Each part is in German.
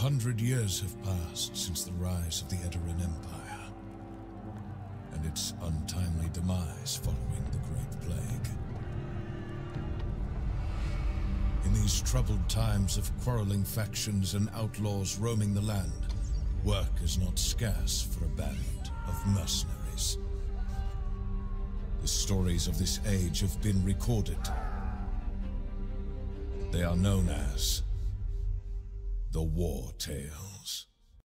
100 years have passed since the rise of the Edoran Empire, and its untimely demise following the Great Plague. In these troubled times of quarreling factions and outlaws roaming the land, work is not scarce for a band of mercenaries. The stories of this age have been recorded. They are known as the War Tales.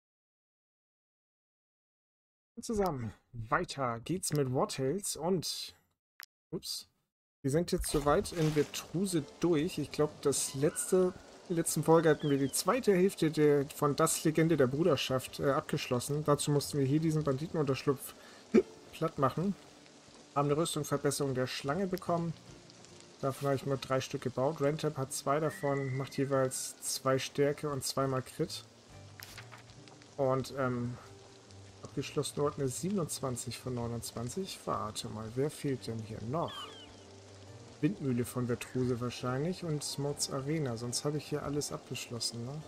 Zusammen. Weiter geht's mit War Tales und... Ups. Wir sind jetzt soweit in Vetruse durch. Ich glaube, in der letzten Folge hatten wir die zweite Hälfte von Das Legende der Bruderschaft abgeschlossen. Dazu mussten wir hier diesen Banditenunterschlupf platt machen. Haben eine Rüstungsverbesserung der Schlange bekommen. Davon habe ich nur 3 Stück gebaut. Rentap hat 2 davon, macht jeweils 2 Stärke und 2-mal Crit. Und abgeschlossen wurde eine 27 von 29. Warte mal, wer fehlt denn hier noch? Windmühle von Vetruse wahrscheinlich und Smots Arena, sonst habe ich hier alles abgeschlossen, ne?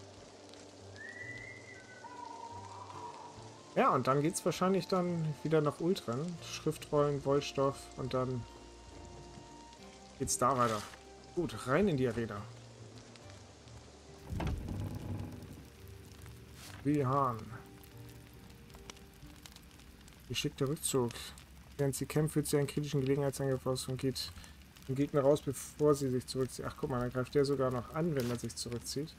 Ja, und dann geht es wahrscheinlich dann wieder nach Ultran. Schriftrollen, Wollstoff und dann geht's da weiter. Gut, rein in die Arena. Wilhan. Geschickter Rückzug. Während sie kämpft, führt sie einen kritischen Gelegenheitsangriff aus und geht dem Gegner raus, bevor sie sich zurückzieht. Ach, guck mal, dann greift der sogar noch an, wenn er sich zurückzieht.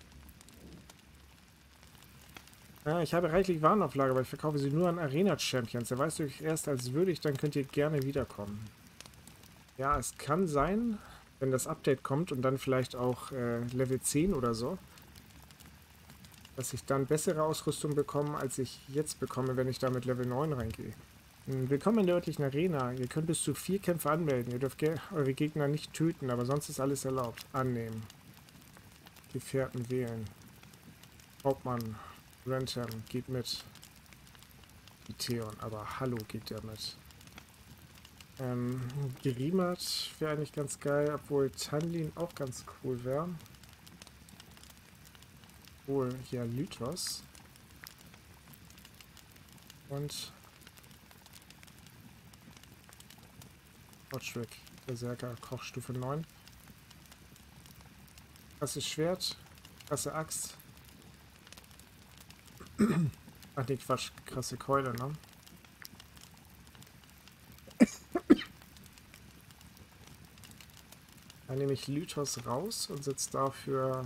Ja, ich habe reichlich Warenauflage, aber ich verkaufe sie nur an Arena-Champions. Erweist euch erst als würdig, dann könnt ihr gerne wiederkommen. Ja, es kann sein, wenn das Update kommt und dann vielleicht auch Level 10 oder so, dass ich dann bessere Ausrüstung bekomme, als ich jetzt bekomme, wenn ich da mit Level 9 reingehe. Willkommen in der örtlichen Arena. Ihr könnt bis zu 4 Kämpfe anmelden. Ihr dürft eure Gegner nicht töten, aber sonst ist alles erlaubt. Annehmen. Gefährten wählen. Hauptmann. Rentham geht mit. Die Theon, aber hallo geht der mit. Gerimat wäre eigentlich ganz geil, obwohl Tanlin auch ganz cool wäre. Obwohl hier Lythos. Und Hotschwick, Berserker, Kochstufe 9. Klasse Schwert, klasse Axt. Ach nee, Quatsch, krasse Keule, ne? Dann nehme ich Lythos raus und setze dafür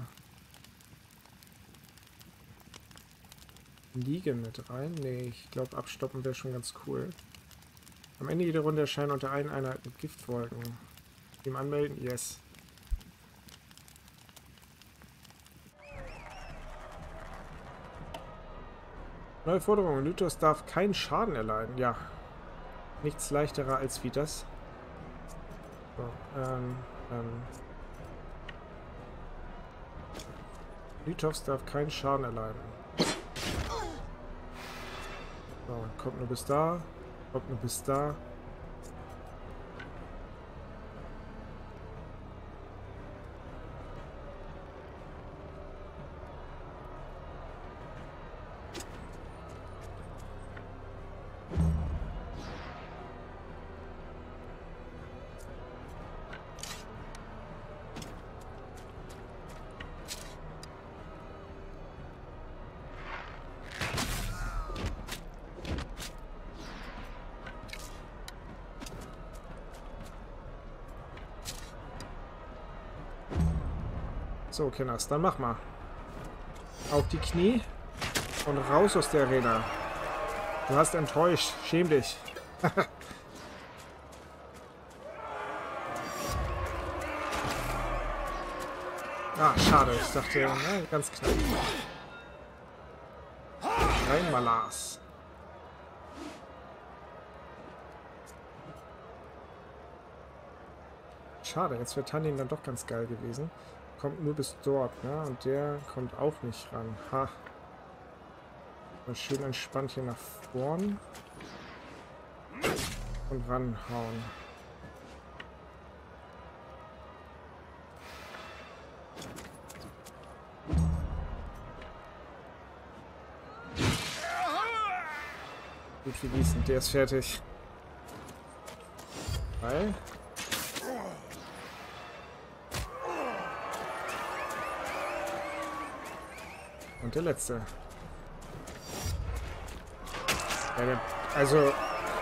Liege mit rein. Nee, ich glaube abstoppen wäre schon ganz cool. Am Ende jeder Runde erscheinen unter allen Einheiten Giftwolken. Ihm anmelden? Yes. Neue Forderung. Lythos darf keinen Schaden erleiden. Ja. Nichts leichterer als wie das. So, Lythos darf keinen Schaden erleiden. So, kommt nur bis da. Kommt nur bis da. So, Kenners, dann mach mal. Auf die Knie und raus aus der Arena. Du hast enttäuscht. Schäm dich. Ah, schade. Ich dachte, na, ganz knapp. Rein Malas. Schade, jetzt wäre Tannin dann doch ganz geil gewesen. Kommt nur bis dort, ne? Und der kommt auch nicht ran. Ha. Mal schön entspannt hier nach vorn. Und ranhauen. Gut wie gießen. Der ist fertig. 3. Und der letzte. Ja, also...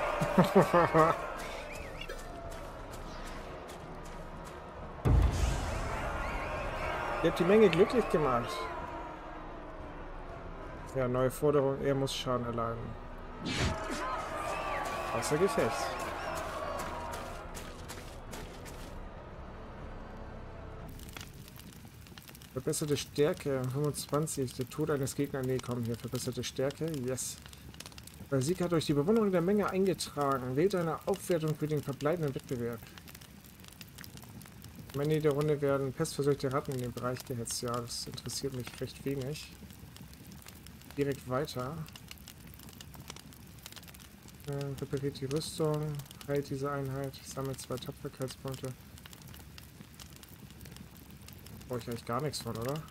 Ihr habt die Menge glücklich gemacht. Ja, neue Forderung. Er muss Schaden erleiden. Außer Gefecht. Verbesserte Stärke. 25. Der Tod eines Gegners. Nee, komm hier. Verbesserte Stärke. Yes. Der Sieg hat durch die Bewunderung der Menge eingetragen. Wählt eine Aufwertung für den verbleibenden Wettbewerb. Am Ende der Runde werden pestverseuchte Ratten in den Bereich gehetzt. Ja, das interessiert mich recht wenig. Direkt weiter. Repariert die Rüstung. Heilt diese Einheit. Sammelt 2 Tapferkeitspunkte. Brauche ich eigentlich gar nichts von, oder?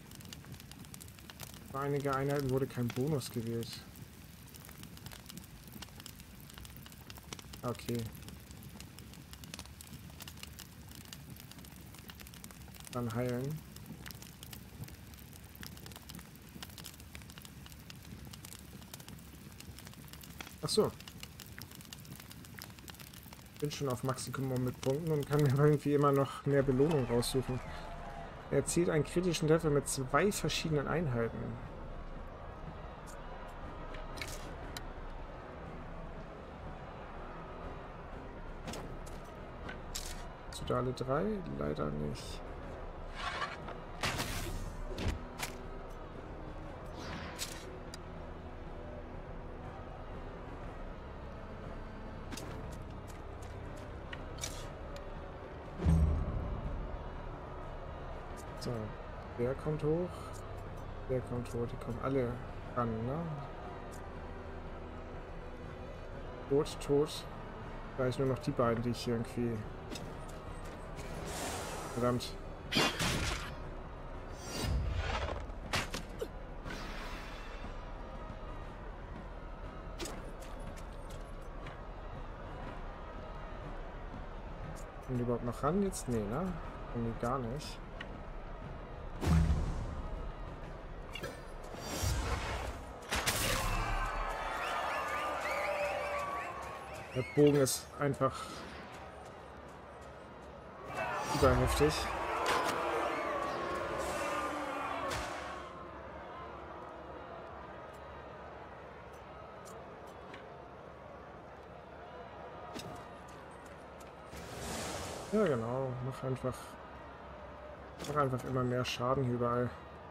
Für einige Einheiten wurde kein Bonus gewählt. Okay. Dann heilen. Ach so. Bin schon auf Maximum mit Punkten und kann mir irgendwie immer noch mehr Belohnung raussuchen. Er erzielt einen kritischen Treffer mit 2 verschiedenen Einheiten. Hast du da alle 3? Leider nicht. So, der kommt hoch. Der kommt hoch. Die kommen alle ran, ne? Tot, tot. Da ist nur noch die beiden, die ich hier irgendwie... Verdammt. Kommen die überhaupt noch ran jetzt? Nee, ne? Kommen die gar nicht. Der Bogen ist einfach überheftig. Ja genau, mach einfach immer mehr Schaden hier überall.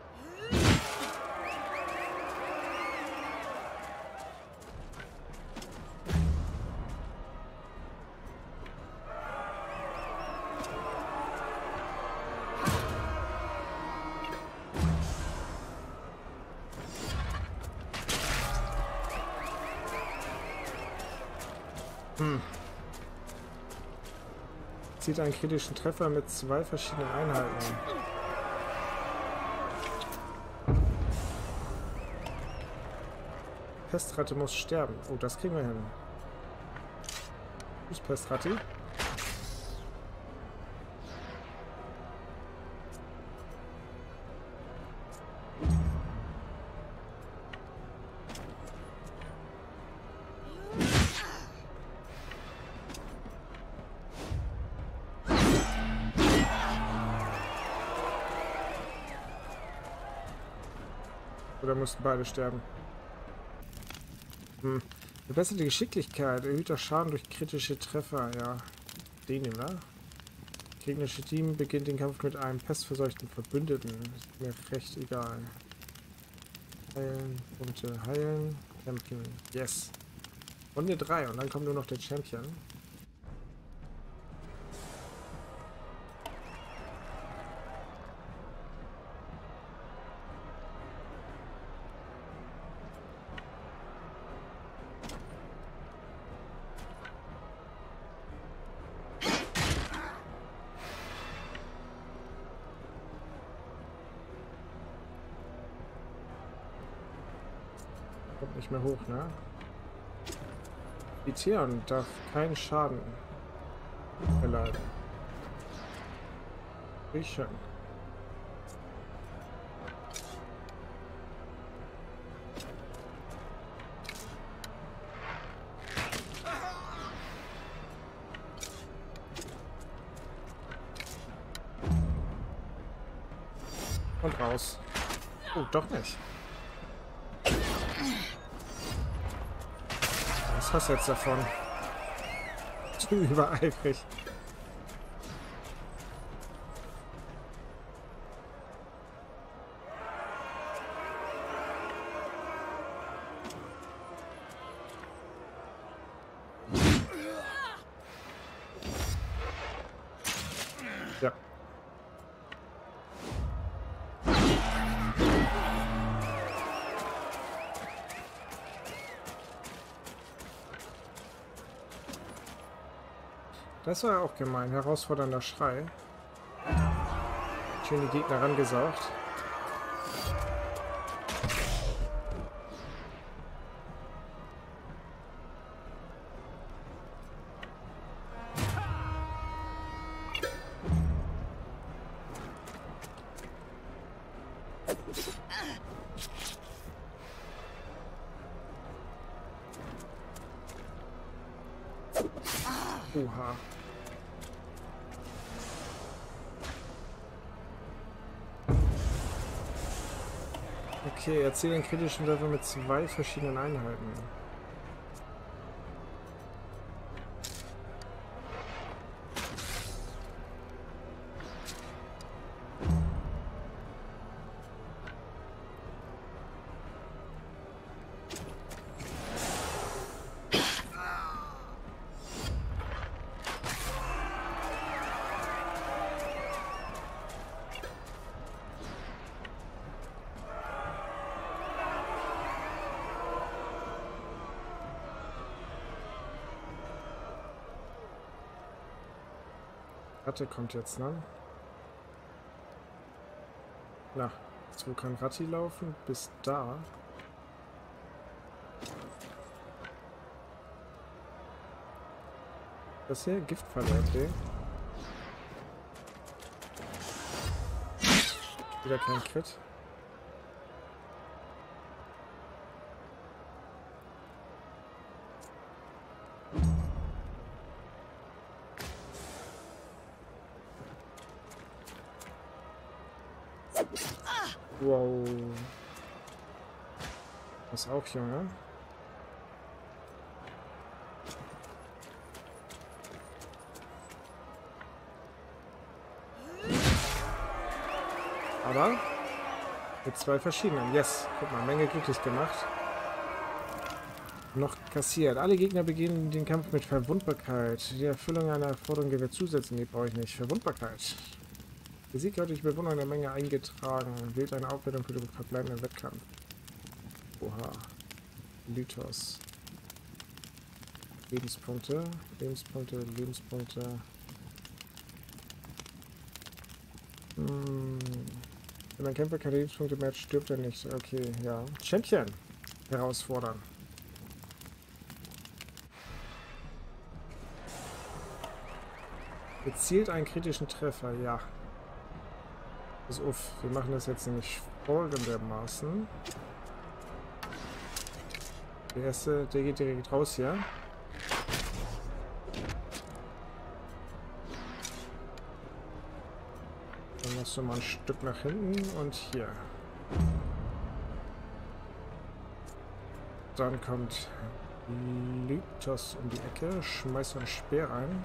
Zieht einen kritischen Treffer mit 2 verschiedenen Einheiten. Pestratte muss sterben. Oh, das kriegen wir hin. Tschüss, Pestratti. Oder mussten beide sterben? Verbesserte Geschicklichkeit, erhöhter Schaden durch kritische Treffer. Ja, den nehmen wir. Gegnerische Team beginnt den Kampf mit einem pestverseuchten Verbündeten. Ist mir recht egal. Heilen, Punkte heilen. Champion, yes. Runde 3 und dann kommt nur noch der Champion. Kommt nicht mehr hoch, ne? Etheon darf keinen Schaden erleiden. Wie schön. Und raus. Oh, doch nicht. Was hast du jetzt davon? Zu übereifrig. Ja. Das war ja auch gemein. Herausfordernder Schrei. Schön die Gegner rangesaugt. Oha. Okay, erzähle den kritischen Level mit 2 verschiedenen Einheiten. Ratte kommt jetzt, ne? Na, jetzt wo kann Ratti laufen? Bis da. Das hier? Giftfalle, okay. Wieder kein Crit. Wow. Das auch, Junge. Aber mit 2 verschiedenen. Yes. Guck mal, Menge glücklich gemacht. Noch kassiert. Alle Gegner beginnen den Kampf mit Verwundbarkeit. Die Erfüllung einer Forderung gewährt zusätzlich. Nee, brauche ich nicht. Verwundbarkeit. Der Sieg hat durch Bewohner der Menge eingetragen. Wählt eine Aufwertung für den verbleibenden Wettkampf. Oha. Lythos. Lebenspunkte. Lebenspunkte. Lebenspunkte. Wenn ein Kämpfer keine Lebenspunkte mehr hat, stirbt er nicht. Okay, ja. Champion. Herausfordern. Gezielt einen kritischen Treffer, ja. Pass auf, wir machen das jetzt nämlich folgendermaßen. Der erste, der geht direkt raus hier. Dann machst du mal ein Stück nach hinten und hier. Dann kommt Lythos um die Ecke, schmeißt einen Speer rein.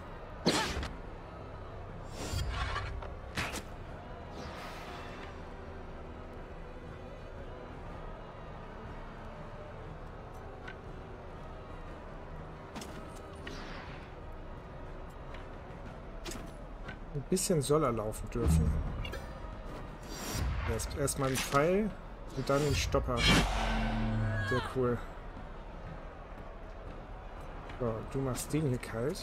Ein bisschen soll er laufen dürfen. Erstmal einen Pfeil und dann den Stopper. Sehr cool. So, du machst den hier kalt.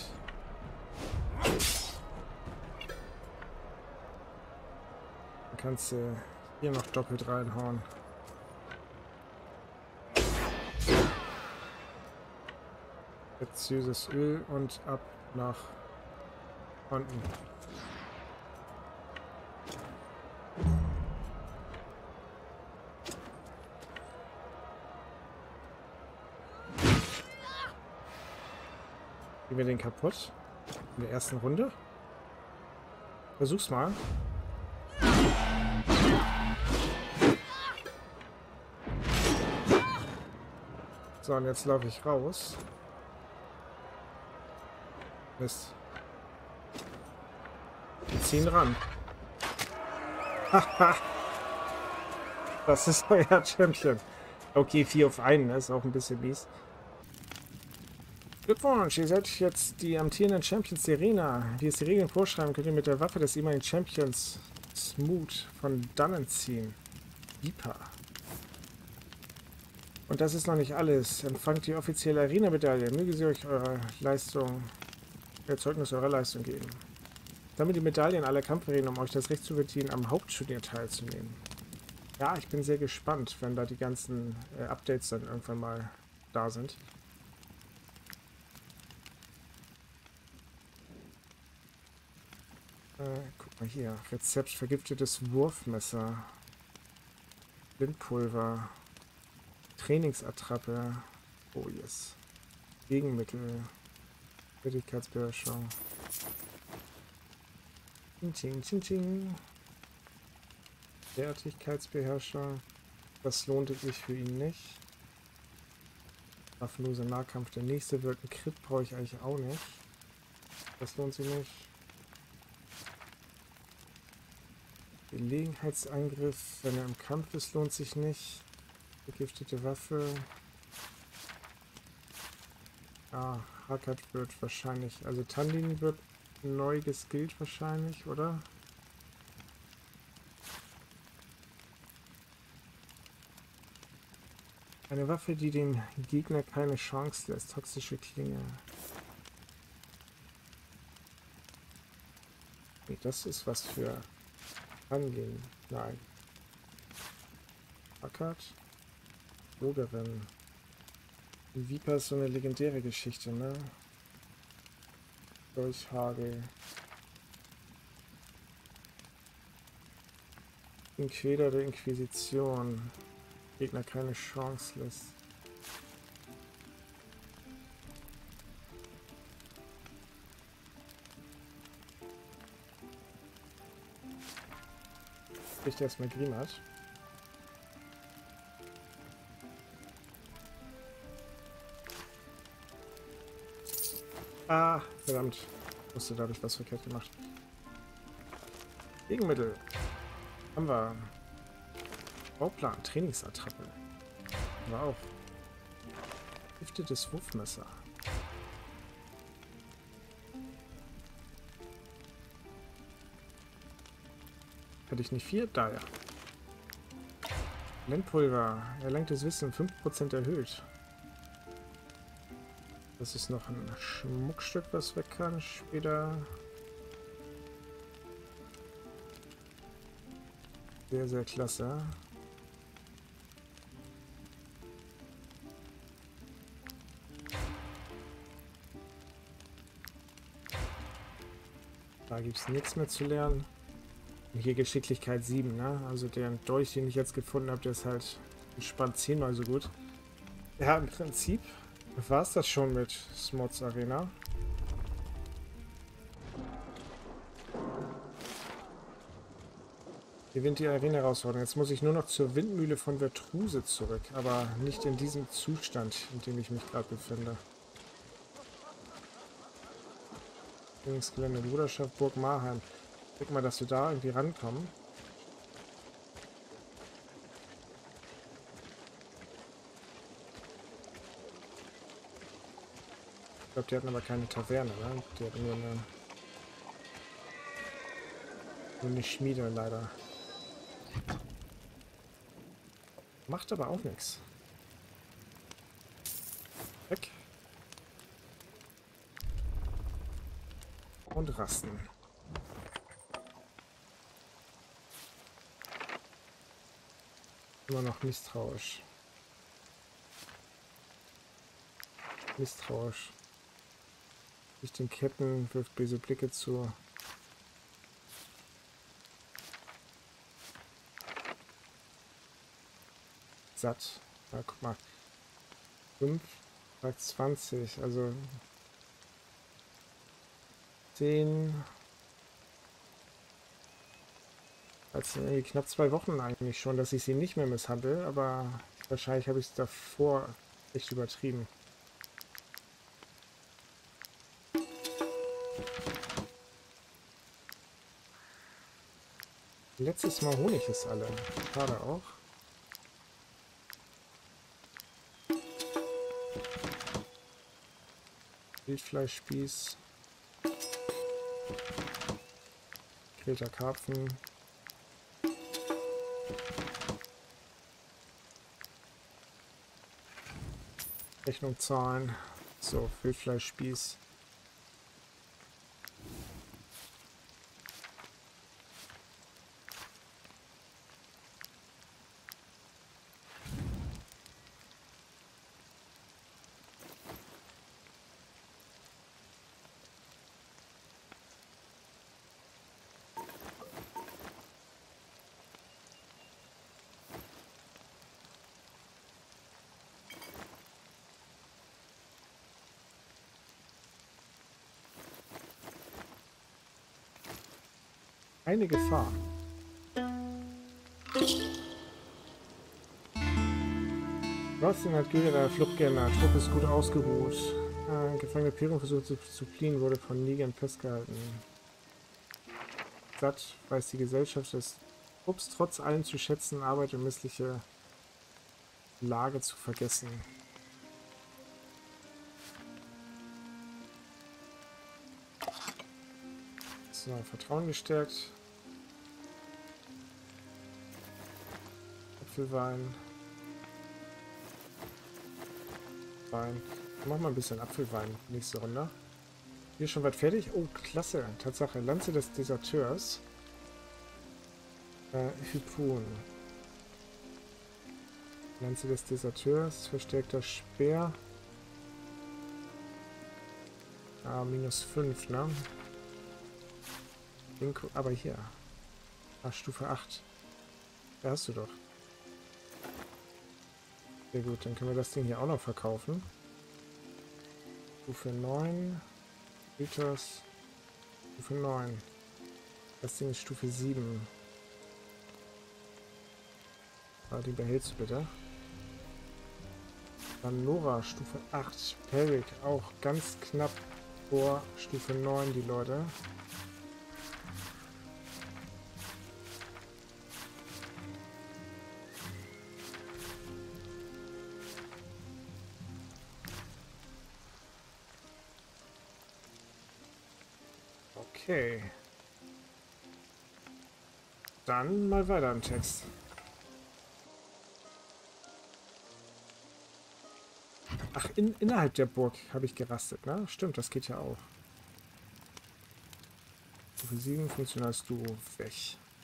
Dann kannst du hier noch doppelt reinhauen. Preziöses Öl und ab nach unten. Gehen wir den kaputt? In der ersten Runde? Versuch's mal. So, und jetzt laufe ich raus. Mist. Wir ziehen ran. Haha. Das ist euer Champion. Okay, 4 auf 1, ne? Ist auch ein bisschen mies. Glückwunsch, ihr seid jetzt die amtierenden Champions der Arena. Wie es die Regeln vorschreiben, könnt ihr mit der Waffe des ehemaligen Champions Smooth von dannen ziehen. Viper. Und das ist noch nicht alles. Empfangt die offizielle Arena-Medaille. Möge sie euch eure Leistung, Zeugnis eurer Leistung geben. Damit die Medaillen aller Kampfarenen, um euch das Recht zu verdienen, am Hauptturnier teilzunehmen. Ja, ich bin sehr gespannt, wenn da die ganzen Updates dann irgendwann mal da sind. Guck mal hier. Rezept vergiftetes Wurfmesser. Blindpulver. Trainingsattrappe. Oh yes. Gegenmittel. Fertigkeitsbeherrschung. Ching, ching, ching, ching. Fertigkeitsbeherrschung. Das lohnt sich für ihn nicht. Waffenloser Nahkampf. Der nächste wird ein Crit, brauche ich eigentlich auch nicht. Das lohnt sich nicht. Gelegenheitsangriff, wenn er im Kampf ist, lohnt sich nicht. Vergiftete Waffe. Ah, Hackert wird wahrscheinlich, also Tandin wird neu geskillt wahrscheinlich, oder? Eine Waffe, die dem Gegner keine Chance lässt. Toxische Klinge. Nee, das ist was für Angehen. Nein. Hackert. Drogerin. Die Viper ist so eine legendäre Geschichte, ne? Dolchhagel. Inqueder der Inquisition. Gegner keine Chance lässt. Kriegt erstmal Grimat. Ah, verdammt. Musste dadurch was verkehrt gemacht. Gegenmittel. Haben wir. Bauplan, Trainingsattrappe. War auch. Giftetes Wurfmesser. Hatte ich nicht 4? Da ja. Blendpulver. Erlangtes Wissen 5% erhöht. Das ist noch ein Schmuckstück, was weg kann später. Sehr, sehr klasse. Da gibt es nichts mehr zu lernen. Und hier Geschicklichkeit 7, ne? Also der Dolch, den ich jetzt gefunden habe, der ist halt entspannt 10-mal so gut. Ja, im Prinzip war es das schon mit Smots Arena. Gewinnt die Arena-Herausforderung. Jetzt muss ich nur noch zur Windmühle von Vertruse zurück, aber nicht in diesem Zustand, in dem ich mich gerade befinde. Trainingsgelände Bruderschaft Burg Marheim. Guck mal, dass wir da irgendwie rankommen. Ich glaube, die hatten aber keine Taverne, ne? Die hatten nur eine Schmiede leider. Macht aber auch nichts. Weg. Und rasten. Immer noch misstrauisch. Misstrauisch. Durch den Ketten, wirft böse Blicke zu. Satt. Ja, guck mal. 5 bei 20, also 10. Also irgendwie knapp 2 Wochen eigentlich schon, dass ich sie nicht mehr misshandle, aber wahrscheinlich habe ich es davor echt übertrieben. Letztes Mal Honig ist alle. Schade auch. Wildfleischspieß. Grillter Karpfen. Rechnung zahlen. So, Wildfleischspieß. Eine Gefahr. Rostin hat Güter der Flucht geändert. Trupp ist gut ausgeruht. Gefangene Piron versucht zu fliehen, wurde von Negern festgehalten. Satt weiß die Gesellschaft des Trupps trotz allem zu schätzen, Arbeit und missliche Lage zu vergessen. So, Vertrauen gestärkt. Apfelwein. Wein. Mach mal ein bisschen Apfelwein nächste Runde. Hier schon weit fertig? Oh, klasse. Tatsache. Lanze des Deserteurs. Hypon. Lanze des Deserteurs. Verstärkter Speer. Minus 5, ne? Aber hier. Stufe 8. Da hast du doch. Sehr gut, dann können wir das Ding hier auch noch verkaufen. Stufe 9. Mythos. Stufe 9. Das Ding ist Stufe 7. Die behältst du bitte. Dann Nora, Stufe 8. Peric auch ganz knapp vor Stufe 9, die Leute. Okay. Dann mal weiter im Text. Ach, innerhalb der Burg habe ich gerastet, ne? Stimmt, das geht ja auch. Stufe 7, funktionalst du weg.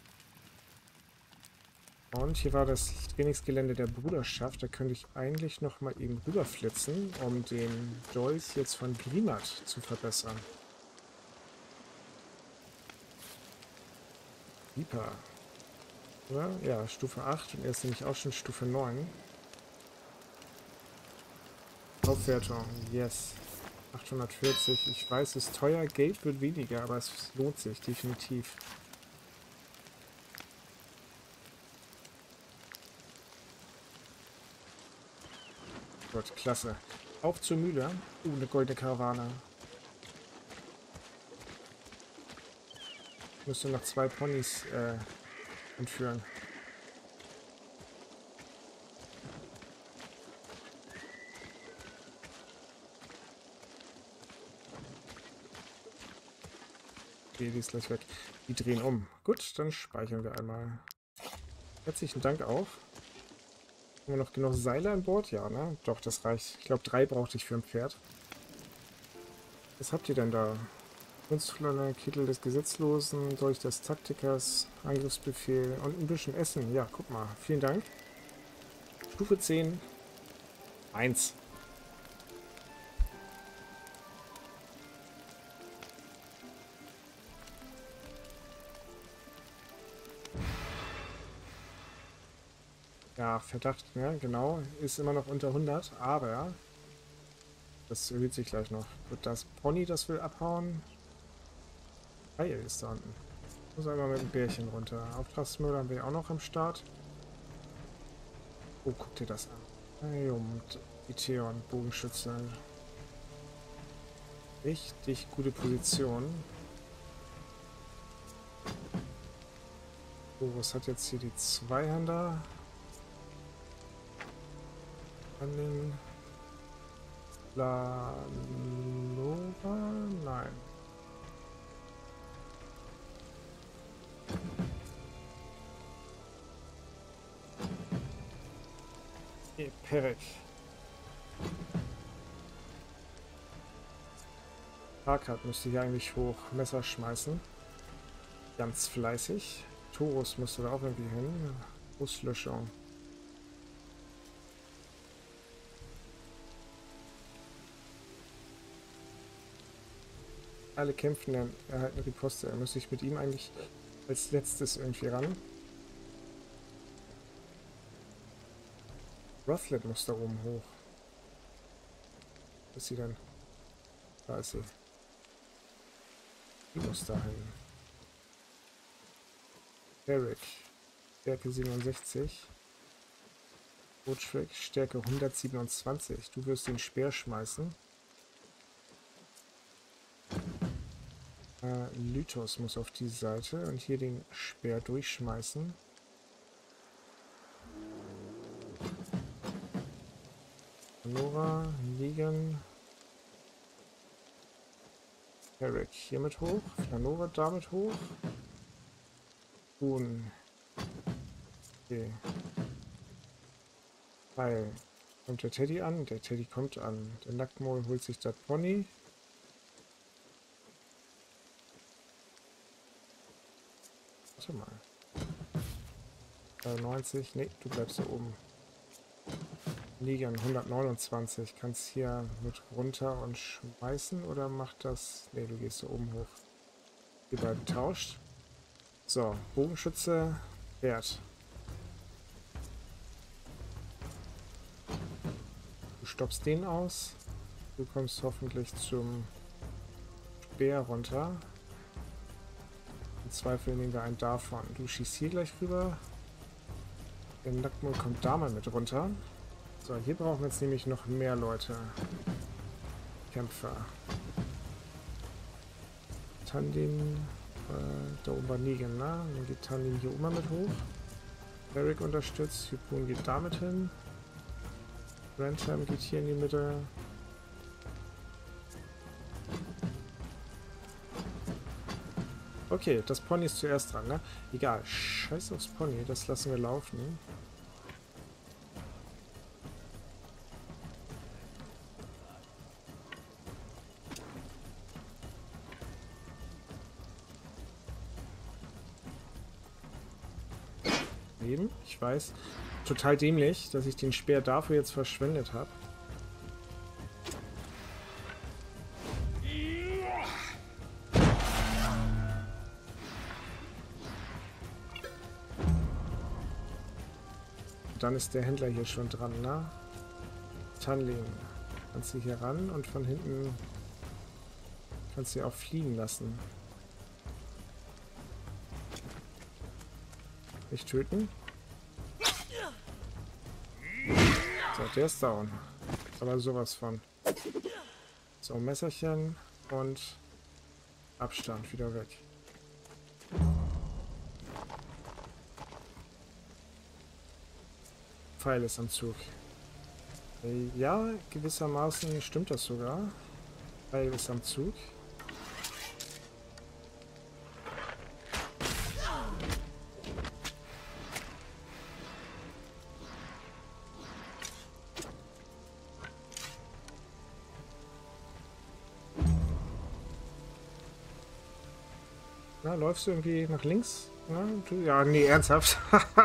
Und hier war das Trainingsgelände der Bruderschaft. Da könnte ich eigentlich noch mal eben rüberflitzen, um den Dolch jetzt von Grimat zu verbessern. Viper. Oder? Ja, Stufe 8 und er ist nämlich auch schon Stufe 9. Aufwertung, yes. 840. Ich weiß, es ist teuer, Geld wird weniger, aber es lohnt sich definitiv. Gut, klasse. Auf zur Mühle. Eine goldene Karawane. Ich müsste noch 2 Ponys entführen. Okay, die ist gleich weg. Die drehen um. Gut, dann speichern wir einmal. Herzlichen Dank auch. Haben wir noch genug Seile an Bord? Ja, ne? Doch, das reicht. Ich glaube, 3 brauchte ich für ein Pferd. Was habt ihr denn da? Kunstflotte, Kittel des Gesetzlosen, Dolch des Taktikers, Angriffsbefehl und ein bisschen Essen. Ja, guck mal. Vielen Dank. Stufe 10. 1. Ja, Verdacht, ne? Genau. Ist immer noch unter 100, aber das erhöht sich gleich noch. Wird das Pony, das will abhauen? Heil ist da unten. Muss einmal mit dem Bärchen runter. Auftragsmörder haben wir auch noch am Start. Oh, guck dir das an. Hey, und Iteon, Bogenschütze. Richtig gute Position. Oh, was hat jetzt hier die Zweihänder? An den Planova? Nein. Okay, Perek. Farkad müsste hier eigentlich hoch Messer schmeißen. Ganz fleißig. Taurus müsste da auch irgendwie hin. Auslöschung. Alle Kämpfenden erhalten Riposte. Müsste ich mit ihm eigentlich als letztes irgendwie ran. Rufflet muss da oben hoch. Wo ist sie denn? Da ist sie. Die muss dahin. Eric. Stärke 67. Botschweg. Stärke 127. Du wirst den Speer schmeißen. Lythos muss auf die Seite und hier den Speer durchschmeißen. Nora, Negan. Eric hiermit hoch. Flanova damit hoch. Boon. Okay. Weil kommt der Teddy an? Der Teddy kommt an. Der Nacktmaul holt sich das Pony. Warte mal. 90. Ne, du bleibst da oben. Negan 129. Kannst hier mit runter und schmeißen oder macht das... Ne, du gehst da oben hoch. Die beiden tauscht. So, Bogenschütze, Pferd. Du stoppst den aus. Du kommst hoffentlich zum Speer runter. Im Zweifel nehmen wir einen davon. Du schießt hier gleich rüber. Der Nacktmaul kommt da mal mit runter. So, hier brauchen wir jetzt nämlich noch mehr Leute. Kämpfer. Tandin, da oben war Negan, ne? Dann geht Tandin hier oben mit hoch. Eric unterstützt, Hypon geht damit hin. Rantham geht hier in die Mitte. Okay, das Pony ist zuerst dran, ne? Egal, scheiß aufs Pony, das lassen wir laufen. Eben, ich weiß. Total dämlich, dass ich den Speer dafür jetzt verschwendet habe. Dann ist der Händler hier schon dran, ne? Tanlin. Kannst du hier ran und von hinten kannst du auch fliegen lassen. Nicht töten. So, der ist down. Aber sowas von. So, Messerchen und Abstand wieder weg. Pfeil ist am Zug. Ja, gewissermaßen stimmt das sogar. Pfeil ist am Zug. Na, läufst du irgendwie nach links? Ja, ja, nee, ernsthaft.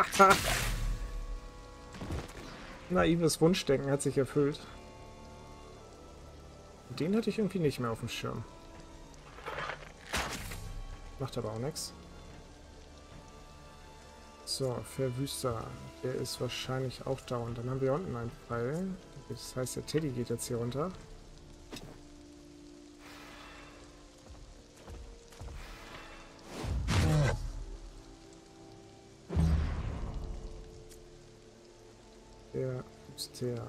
Naives Wunschdenken hat sich erfüllt. Den hatte ich irgendwie nicht mehr auf dem Schirm. Macht aber auch nichts. So, Verwüster. Der ist wahrscheinlich auch da. Und dann haben wir hier unten einen Pfeil. Das heißt, der Teddy geht jetzt hier runter. Der ist der.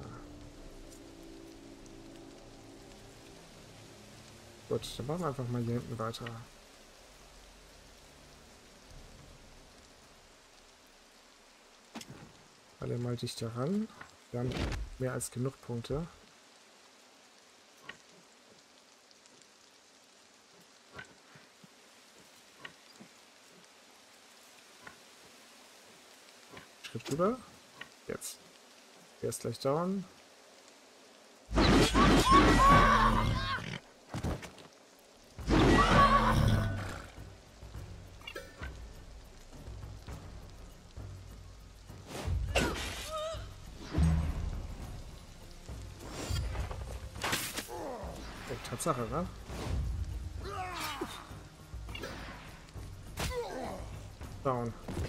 Gut, dann machen wir einfach mal hier hinten weiter. Alle mal dichter ran. Wir haben mehr als genug Punkte. Schritt rüber. Jetzt. Der ist gleich down. Tatsache, ne? Down.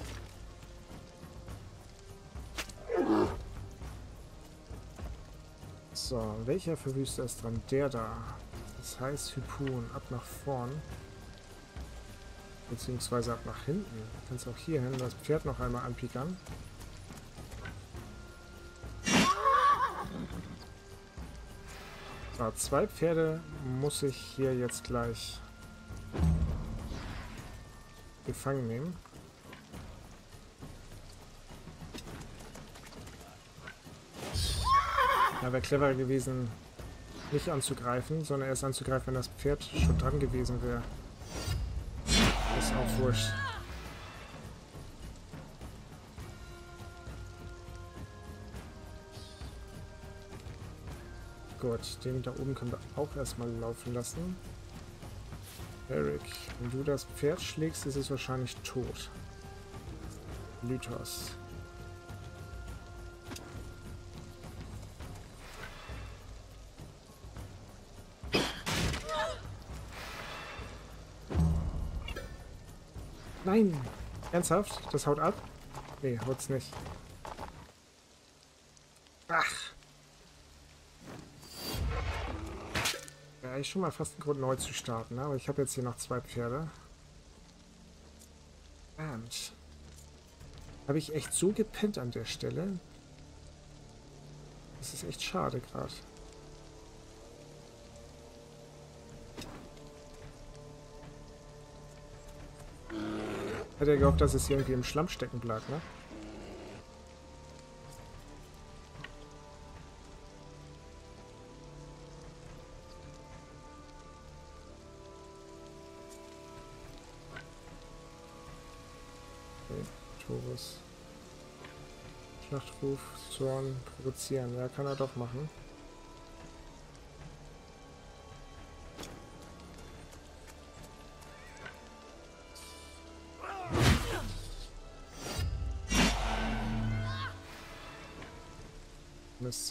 So, welcher Verwüster ist dran? Der da. Das heißt Hypon. Ab nach vorn. Beziehungsweise ab nach hinten. Du kannst auch hier hin das Pferd noch einmal anpiekern. So, 2 Pferde muss ich hier jetzt gleich gefangen nehmen. Ja, wäre cleverer gewesen, nicht anzugreifen, sondern erst anzugreifen, wenn das Pferd schon dran gewesen wäre. Ist auch wurscht. Gut, den da oben können wir auch erstmal laufen lassen. Eric, wenn du das Pferd schlägst, ist es wahrscheinlich tot. Lythos. Nein! Ernsthaft? Das haut ab? Nee, haut's nicht. Ach! Wäre eigentlich schon mal fast ein Grund, neu zu starten, ne? Aber ich habe jetzt hier noch 2 Pferde. Und habe ich echt so gepennt an der Stelle? Das ist echt schade gerade. Hätte er gehofft, dass es irgendwie im Schlamm stecken bleibt, ne? Okay, Torus. Schlachtruf, Zorn, provozieren. Ja, kann er doch machen. Mist.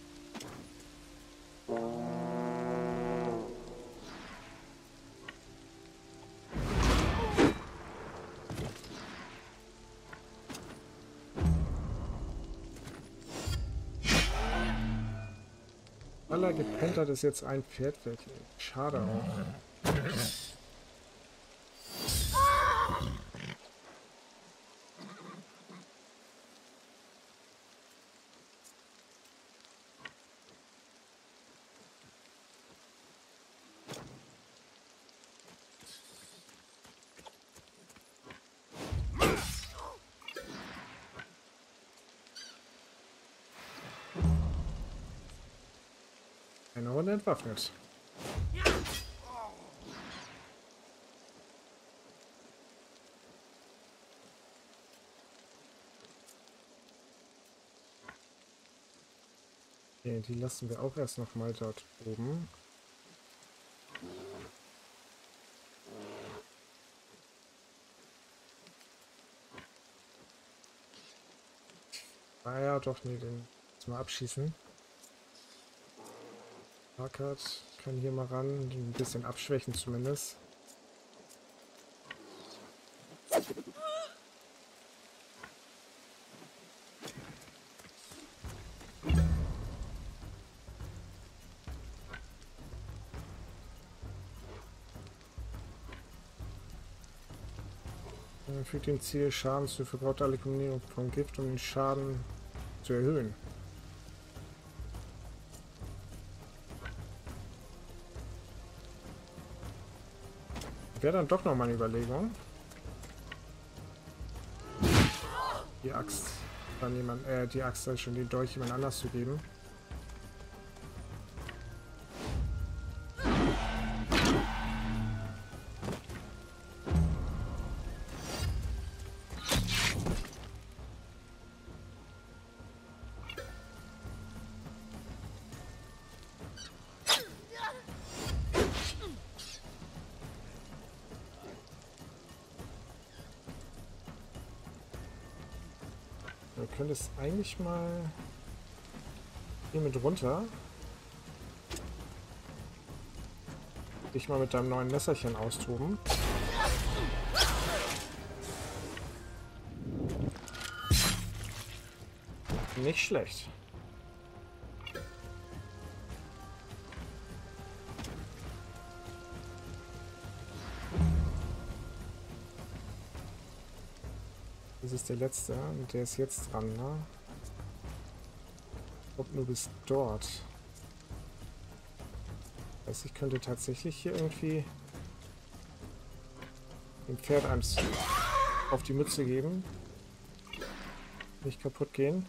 Aller gepennt hat, ist jetzt ein Pferd weg. Schade auch. Eine Runde entwaffnet. Okay, die lassen wir auch erst noch mal dort oben. Ah ja, doch, nee, den müssen wir abschießen. Markert kann hier mal ran, ein bisschen abschwächen zumindest. Fügt dem Ziel Schaden zu, verbraucht alle Kombinierung von Gift, um den Schaden zu erhöhen. Wäre dann doch noch mal eine Überlegung. Die Axt dann jemand, die Axt dann schon den Dolch jemand anders zu geben. Wir können es eigentlich mal hier mit runter. Dich mal mit deinem neuen Messerchen austoben. Nicht schlecht. Das ist der letzte und der ist jetzt dran, ne? Ich glaube nur bis dort. Also ich könnte tatsächlich hier irgendwie dem Pferd eins auf die Mütze geben. Nicht kaputt gehen.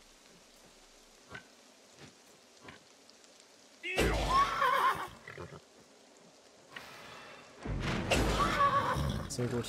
Sehr gut.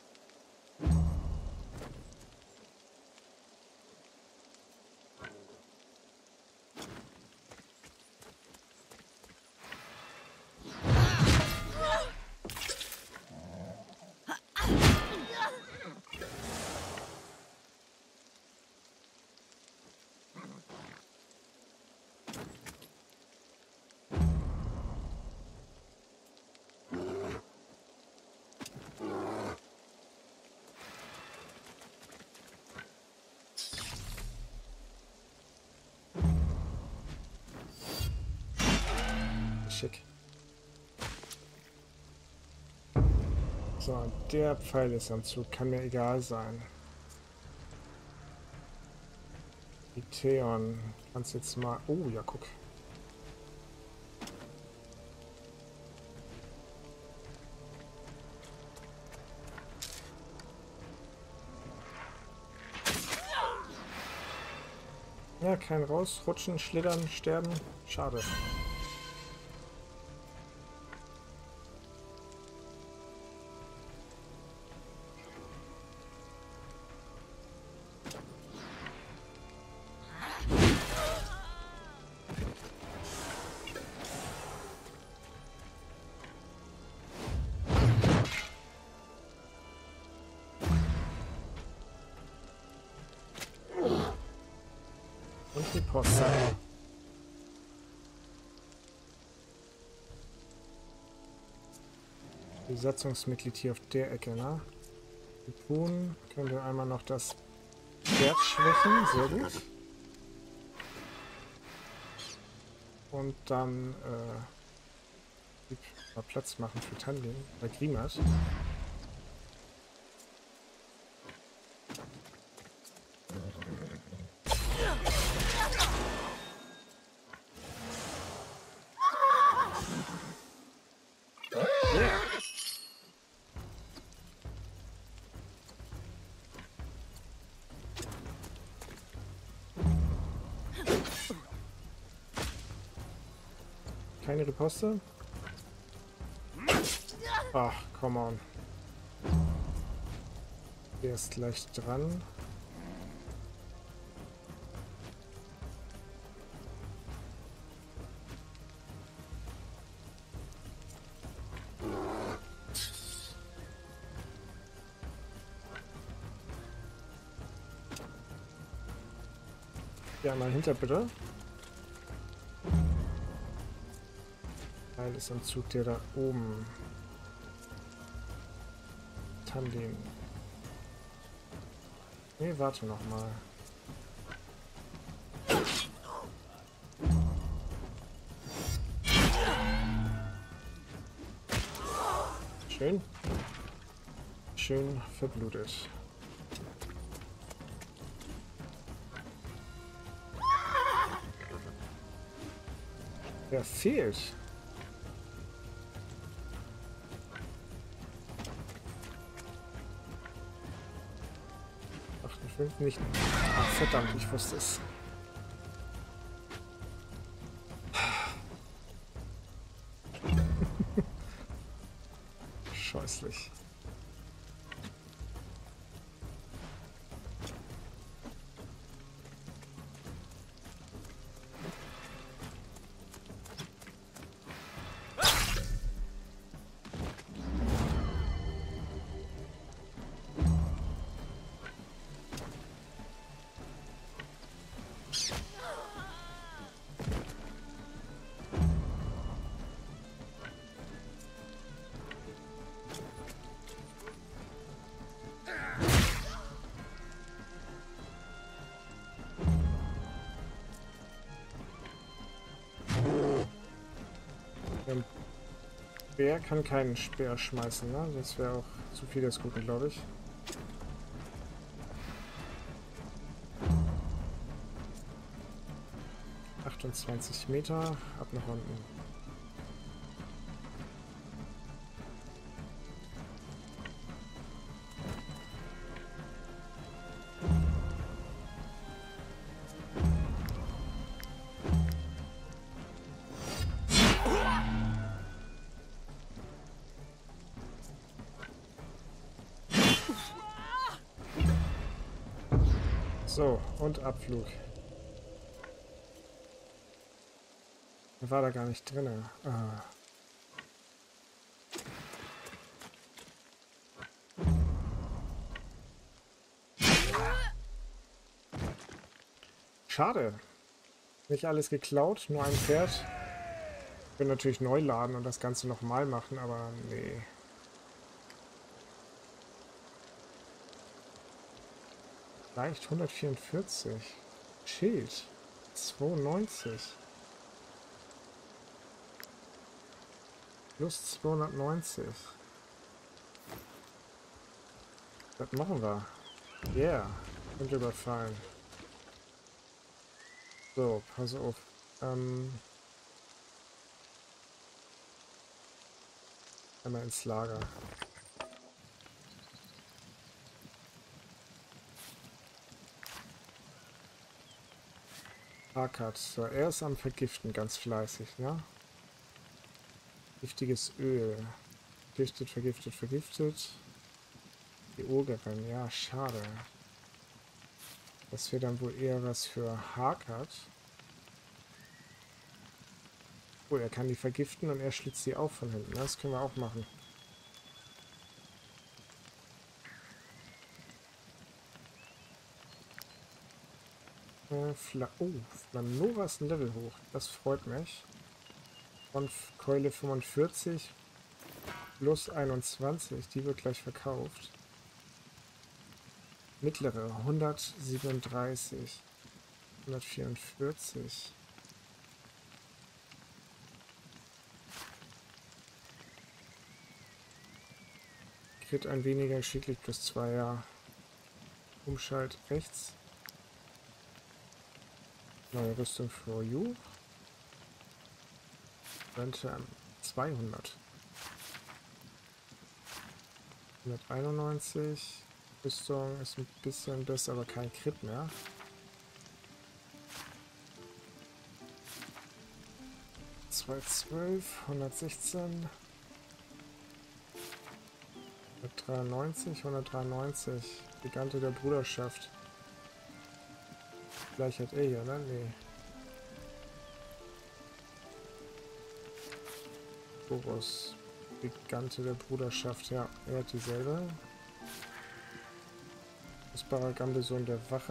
Schick. So, der Pfeil ist am Zug. Kann mir egal sein. Die Theon. Kannst jetzt mal... Oh, ja, guck. Ja, kein rausrutschen, schlittern, sterben. Schade. Und die Posse. Besatzungsmitglied hier auf der Ecke, ne? Tun können wir einmal noch das Pferd schwächen, sehr gut. Und dann mal Platz machen für Tandem bei Grimat. Keine Riposte? Ach, come on. Der ist gleich dran. Ja, mal hinter bitte. Teil ist am Zug, der da oben. Tandem. Nee, warte noch mal. Schön. schön verblutet. Wer fehlt? Nicht. Ach, verdammt, ich wusste es. Scheußlich. Bär kann keinen Speer schmeißen, ne? Das wäre auch zu viel des Guten, glaube ich. Meter, ab nach unten. So, und Abflug. Er war da gar nicht drin. Ah. Schade. Nicht alles geklaut, nur ein Pferd. Ich will natürlich neu laden und das Ganze nochmal machen, aber nee. Leicht 144. Schild. 92. Plus 290. Was machen wir? Yeah. Und überfallen. So, pass auf. Einmal ins Lager. Hackert. So, er ist am Vergiften ganz fleißig, ne? Giftiges Öl. Vergiftet, vergiftet, vergiftet. Die Ogerin, ja, schade. Das wäre dann wohl eher was für Hackert. Oh, er kann die vergiften und er schlitzt sie auf von hinten. Das können wir auch machen. Flanova ist ein Level hoch. Das freut mich. Und Keule 45 plus 21. Die wird gleich verkauft. Mittlere 137. 144. Crit ein weniger, schicklich plus 2, ja. Umschalt rechts. Neue Rüstung for you. Rente 200. 191. Rüstung ist ein bisschen besser, aber kein Crit mehr. Zwei 12, 116. 193, 193. Gigante der Bruderschaft. Gleich hat er hier, ne? Nee. Boros. Gigante der Bruderschaft, ja. Er hat dieselbe. Das Baragambesohn der Wache.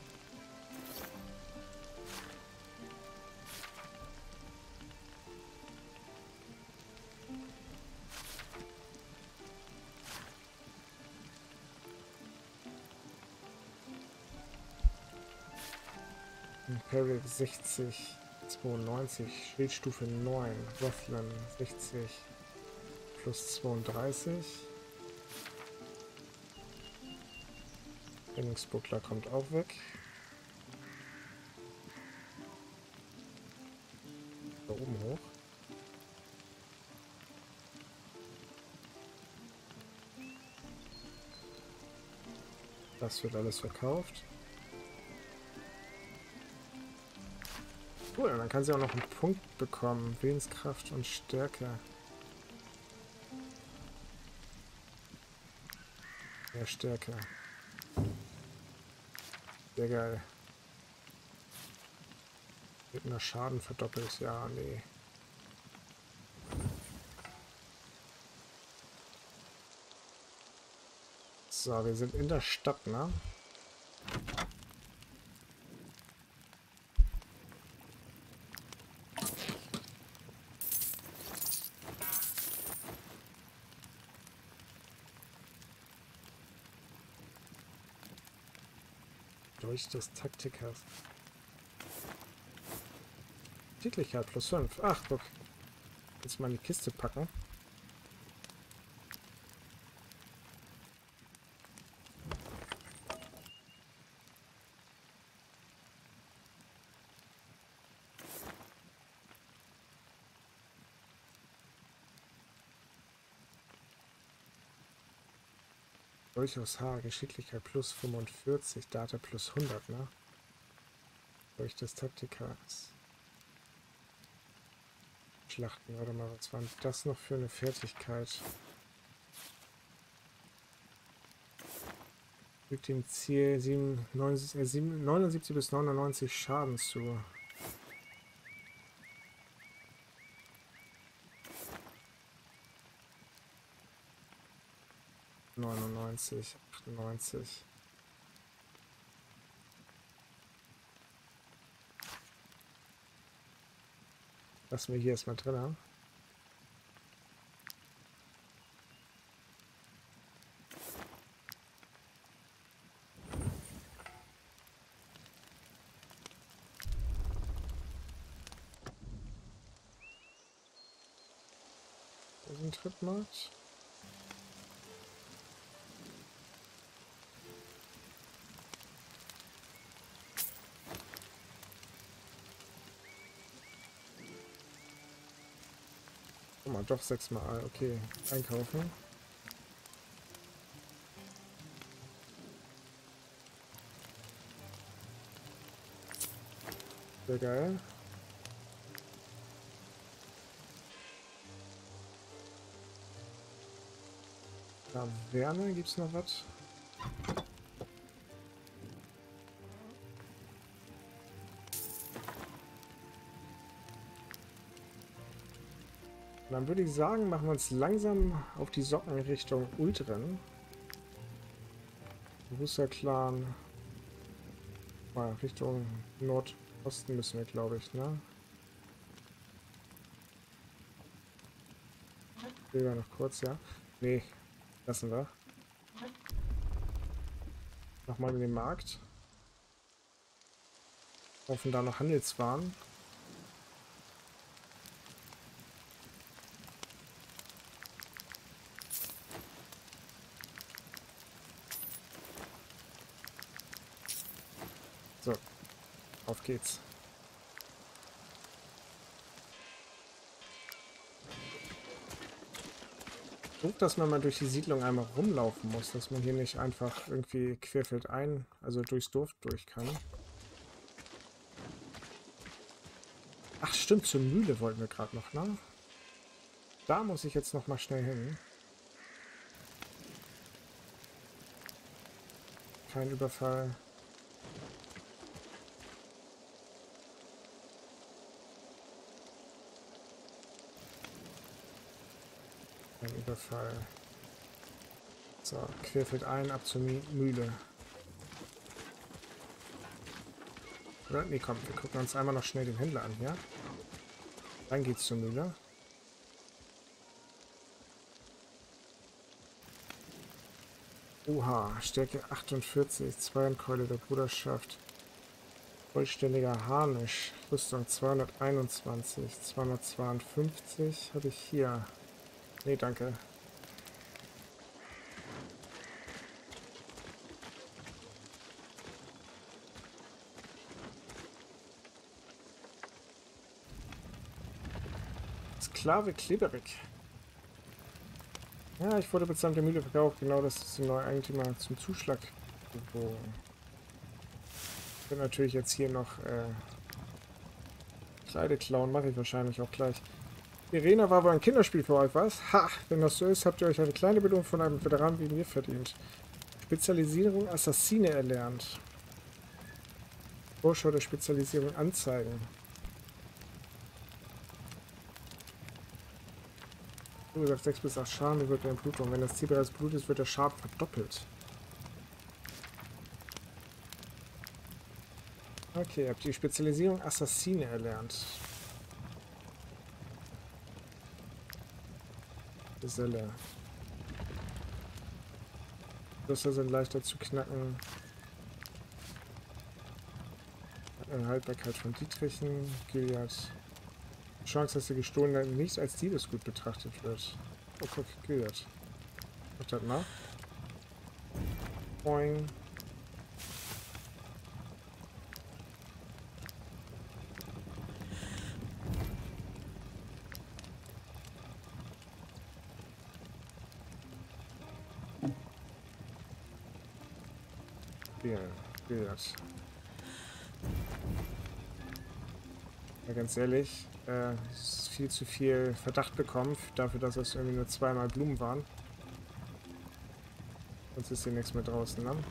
Imperial 60, 92, Schildstufe 9, Rothland 60, plus 32. Trainingsbuckler kommt auch weg. Da oben hoch. Das wird alles verkauft. Cool, dann kann sie auch noch einen Punkt bekommen. Willenskraft und Stärke. Mehr Stärke. Sehr geil. Mit einer Schaden verdoppelt. Ja, nee. So, wir sind in der Stadt, ne? Durch des Taktikers. Geschicklichkeit plus 5. Ach, guck. Jetzt mal in die Kiste packen. Durchaus Haar, Geschicklichkeit plus 45, Data plus 100, ne? Durch des Taktikers. Schlachten, warte mal, was war das noch für eine Fertigkeit? Fügt dem Ziel 79 bis 99 Schaden zu. ...99, 98. Lassen wir hier erstmal drin haben. Da ist ein Trittmarkt. Guck mal, doch 6-mal. Okay, einkaufen. Sehr geil. Taverne, gibt's noch was? Dann würde ich sagen, machen wir uns langsam auf die Socken Richtung Ultren. Clan. Mal Richtung Nordosten müssen wir, glaube ich, ne? Bilder noch kurz, ja? Nee, lassen wir. Nochmal in den Markt. Kaufen da noch Handelswaren. So, auf geht's. Doof, dass man mal durch die Siedlung einmal rumlaufen muss, dass man hier nicht einfach irgendwie querfeldein, also durchs Dorf durch kann. Ach stimmt, zur Mühle wollten wir gerade noch, ne? Da muss ich jetzt noch mal schnell hin. Kein Überfall. Ein Überfall. So, querfeldein, ab zur Mühle. Oder? Nee, komm, wir gucken uns einmal noch schnell den Händler an, ja? Dann geht's zur Mühle. Oha, Stärke 48, Zweihandkeule der Bruderschaft. Vollständiger Harnisch. Rüstung 221, 252 habe ich hier. Nee, danke. Sklave Kleberig. Ja, ich wurde bezahlt der Mühle verkauft. Genau, das ist der neue Eigentümer zum Zuschlag. Ich will natürlich jetzt hier noch Kreide klauen. Mache ich wahrscheinlich auch gleich. Irena war wohl ein Kinderspiel für euch, was? Ha! Wenn das so ist, habt ihr euch eine kleine Belohnung von einem Veteran wie mir verdient. Spezialisierung Assassine erlernt. Vorschau der Spezialisierung anzeigen. Du sagst 6 bis 8 Schaden, wird der Blutung. Wenn das Ziel bereits Blut ist, wird der Schaden verdoppelt. Okay, ihr habt die Spezialisierung Assassine erlernt. Geselle. Schlösser sind leichter zu knacken. Haltbarkeit von Dietrichen. Gilead. Chance, dass der Gestohlene nicht als Diebesgut betrachtet wird. Oh, guck, Gilead. Mach das mal. Boing. Gilead. Ja, ganz ehrlich, ist viel zu viel Verdacht bekommen, dafür, dass es irgendwie nur zweimal Blumen waren. Sonst ist hier nichts mehr draußen, ne?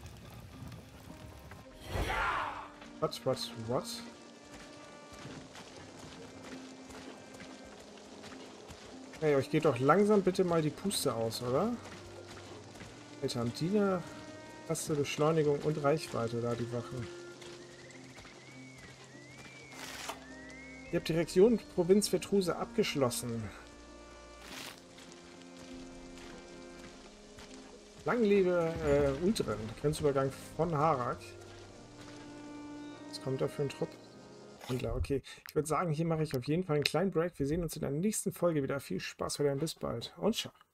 What? Hey, euch geht doch langsam bitte mal die Puste aus, oder? Alter, haben die eine Taste Beschleunigung und Reichweite da, die Wachen? Ihr habt die Region Provinz Vetruse abgeschlossen. Lang lebe Ultren, Grenzübergang von Harak. Was kommt da für ein Trupp? Händler, okay. Ich würde sagen, hier mache ich auf jeden Fall einen kleinen Break. Wir sehen uns in der nächsten Folge wieder. Viel Spaß weiterhin, bis bald und ciao.